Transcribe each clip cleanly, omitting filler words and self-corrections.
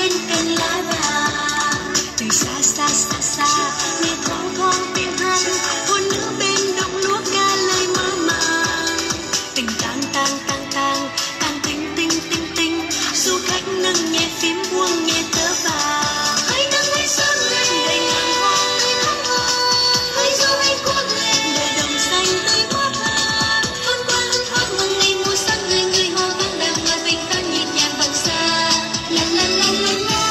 trên cành lá vàng. Từ xa xa xa xa nghe thoáng thoáng tiếng hát hôn nữ bên đồng lúa ca lời mơ màng. Tình tang tang tang tang tang tinh tinh tinh tinh, du khách nâng nhẹ phím buông nhẹ tơ vàng. Hãy nâng hãy sáng lên đầy ngàn hoa tươi thắm hơn, hãy du hãy cuốn lên đời đồng xanh tươi mát hơn. Con qua hân hoan mừng ngày mùa sáng người người hò vang đàn hòa bình ta nhịp nhàng bằng xa. La la la la la.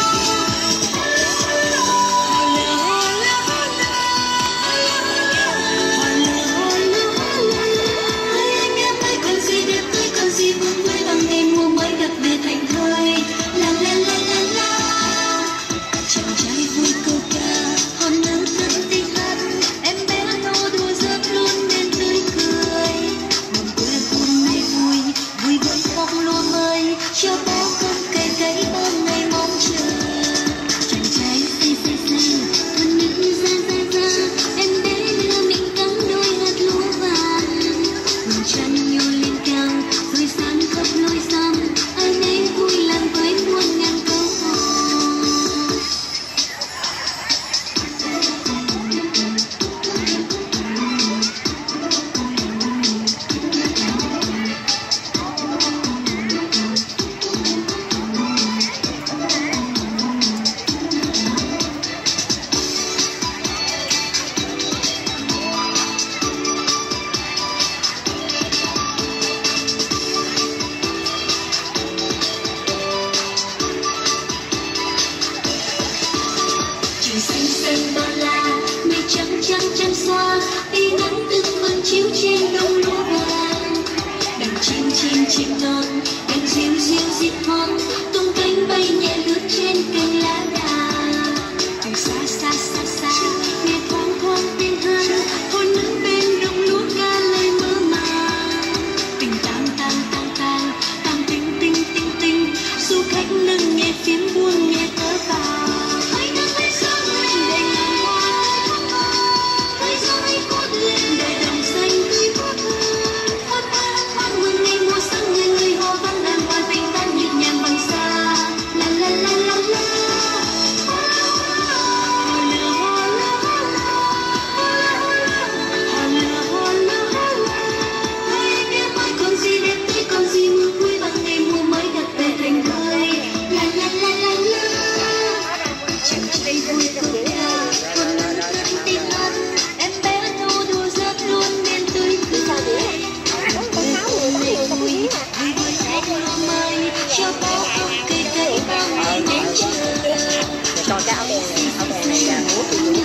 Còn cái áo đen này